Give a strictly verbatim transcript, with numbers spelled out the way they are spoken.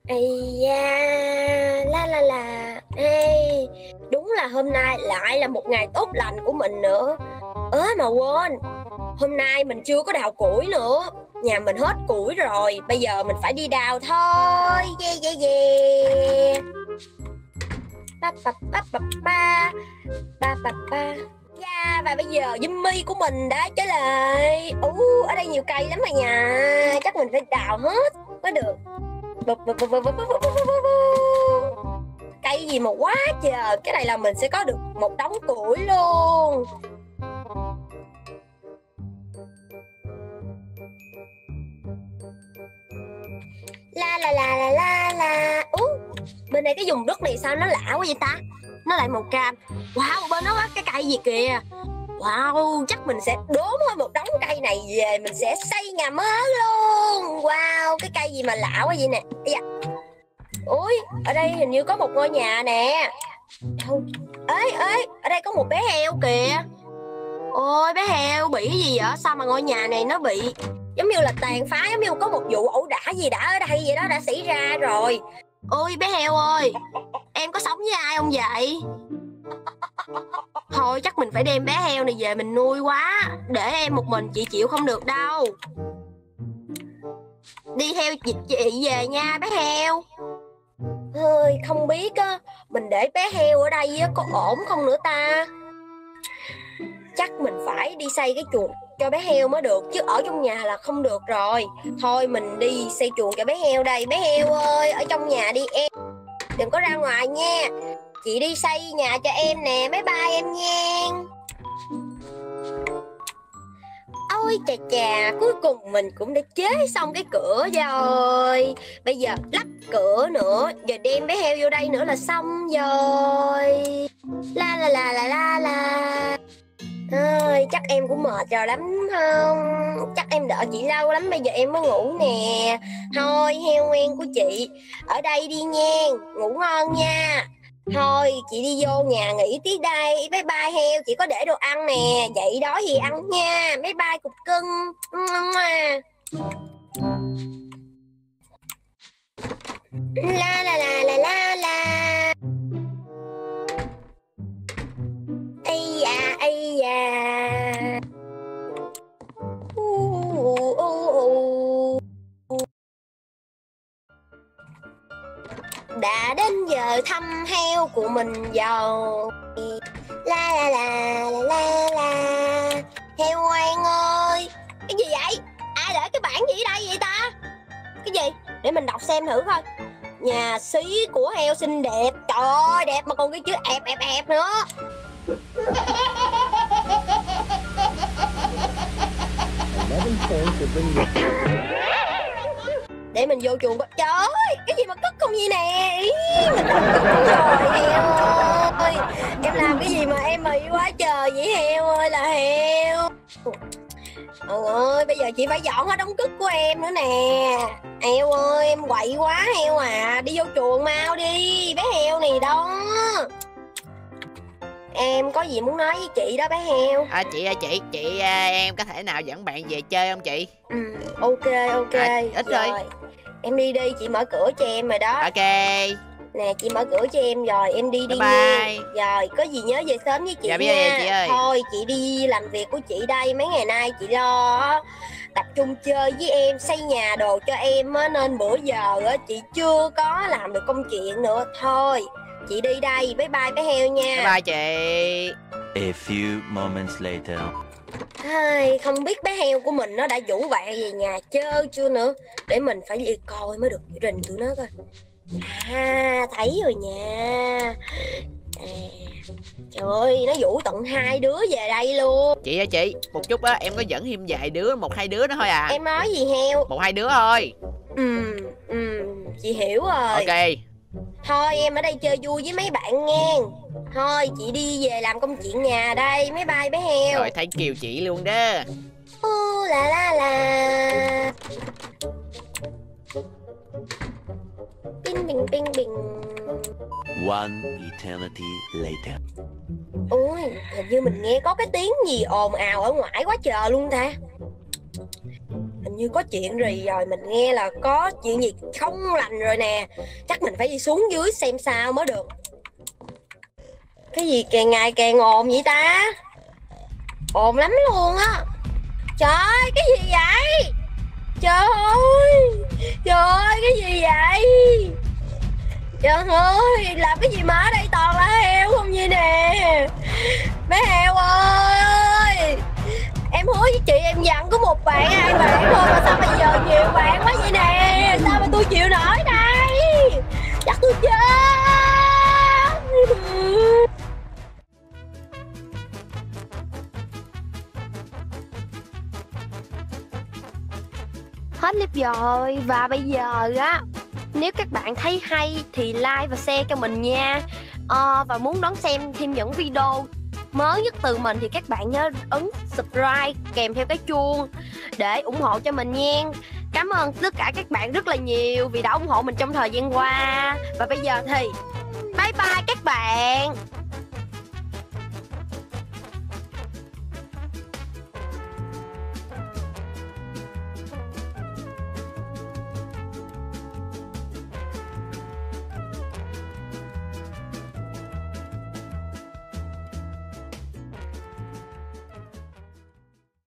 Ây da, la la la. Ê, đúng là hôm nay lại là một ngày tốt lành của mình nữa. Ớ mà quên, hôm nay mình chưa có đào củi nữa. Nhà mình hết củi rồi, bây giờ mình phải đi đào thôi. Yeah yeah yeah. Ba ba ba ba ba ba ba ba. Yeah, và bây giờ Jimmy của mình đã trở lại. Ú, ở đây nhiều cây lắm mà nhà. Chắc mình phải đào hết mới được. Cây gì mà quá trời. Cái này là mình sẽ có được một đống củi luôn. La la la la la la. Ú, bên đây cái vùng đất này sao nó lạ quá vậy ta. Nó lại màu cam. Wow, bên đó cái cây gì kìa. Wow, chắc mình sẽ đốn hơn một đống cây này về. Mình sẽ xây nhà mới luôn. Wow, cái cây gì mà lạ quá vậy nè. Dạ. Ui, ở đây hình như có một ngôi nhà nè. Đâu? Ê, ê, ở đây có một bé heo kìa. Ôi, bé heo bị cái gì vậy? Sao mà ngôi nhà này nó bị giống như là tàn phá, giống như có một vụ ẩu đả gì đã ở đây vậy đó, đã xảy ra rồi. Ôi, bé heo ơi, em có sống với ai không vậy? Thôi chắc mình phải đem bé heo này về mình nuôi quá. Để em một mình chị chịu không được đâu. Đi theo chị, chị về nha bé heo. Hơi không biết á, mình để bé heo ở đây á, có ổn không nữa ta. Chắc mình phải đi xây cái chuồng cho bé heo mới được, chứ ở trong nhà là không được rồi. Thôi mình đi xây chuồng cho bé heo đây. Bé heo ơi, ở trong nhà đi em, đừng có ra ngoài nha. Chị đi xây nhà cho em nè. Bye bye em nha. Ôi chà chà, cuối cùng mình cũng đã chế xong cái cửa rồi. Bây giờ lắp cửa nữa, giờ đem bé heo vô đây nữa là xong rồi. La la la la la la. Thôi chắc em cũng mệt rồi lắm không. Chắc em đợi chị lâu lắm, bây giờ em mới ngủ nè. Thôi heo ngoan của chị, ở đây đi nha, ngủ ngon nha. Thôi chị đi vô nhà nghỉ tí đây. Bye bye heo, chị có để đồ ăn nè. Vậy đó gì ăn nha. Bye bye cục cưng. La la la la la la. Ây da ây da. uh, uh, uh, uh. Đã đến giờ thăm heo của mình rồi. La la la la la la. Heo ngoan ơi. Cái gì vậy? Ai để cái bảng gì ở đây vậy ta? Cái gì? Để mình đọc xem thử coi. Nhà xí của heo xinh đẹp. Trời ơi đẹp mà còn cái chữ ẹp ẹp ẹp nữa. Để mình vô chuồng coi. Trời ơi, cái gì mà cất không gì nè. Ý, mình đọc cất rồi heo ơi. Em làm cái gì mà em mị quá trời vậy heo ơi là heo. Trời ơi, bây giờ chị phải dọn hết đống cất của em nữa nè. Heo ơi, em quậy quá heo à. Đi vô chuồng mau đi, bé heo này đó. Em có gì muốn nói với chị đó bé heo. À, chị ơi chị, chị em có thể nào dẫn bạn về chơi không chị? Ừ, ok ok. À, ít rồi. Rồi. Em đi đi, chị mở cửa cho em rồi đó. Ok. Nè chị mở cửa cho em rồi, em đi đi bye bye. nha. Rồi, có gì nhớ về sớm với chị dạ, nha. em, chị ơi. Thôi chị đi làm việc của chị đây. Mấy ngày nay chị lo tập trung chơi với em, xây nhà đồ cho em á, nên bữa giờ á chị chưa có làm được công chuyện nữa. Thôi chị đi đây. Bye bye bé heo nha. Bye bye chị. A few moments later. Ai, không biết bé heo của mình nó đã vũ vẹ về nhà chơi chưa nữa. Để mình phải đi coi mới được, rình tụi nó coi. À, thấy rồi nha. À, trời ơi, nó vũ tận hai đứa về đây luôn. Chị ơi chị, một chút á, em có dẫn thêm vài đứa, một hai đứa đó thôi à. Em nói gì heo? Một hai đứa thôi. Ừ, ừ, chị hiểu rồi. Ok. Thôi em ở đây chơi vui với mấy bạn nghe. Thôi chị đi về làm công chuyện nhà đây. Bye bye bé heo. Rồi thấy kiều chị luôn đó. Uh, la la la. Bing bing bing bing. One eternity later. Ôi, hình như mình nghe có cái tiếng gì ồn ào ở ngoài quá trời luôn ta. Hình hình như có chuyện gì rồi. Mình nghe là có chuyện gì không lành rồi nè. Chắc mình phải đi xuống dưới xem sao mới được. Cái gì càng ngày càng ồn vậy ta? Ồn lắm luôn á. Trời ơi, cái gì vậy? Trời ơi, trời ơi, cái gì vậy? Trời ơi, làm cái gì mà ở đây toàn là heo không vậy nè? Bé heo ơi, em hứa với chị em dặn có một bạn hai bạn thôi mà sao bây giờ nhiều bạn quá vậy nè? Sao mà tôi chịu nổi đây? Chắc tôi chết. Hết clip rồi, và bây giờ á, nếu các bạn thấy hay thì like và share cho mình nha. Ờ, và muốn đón xem thêm những video mới nhất từ mình thì các bạn nhớ ấn subscribe kèm theo cái chuông để ủng hộ cho mình nha. Cảm ơn tất cả các bạn rất là nhiều vì đã ủng hộ mình trong thời gian qua. Và bây giờ thì bye bye các bạn.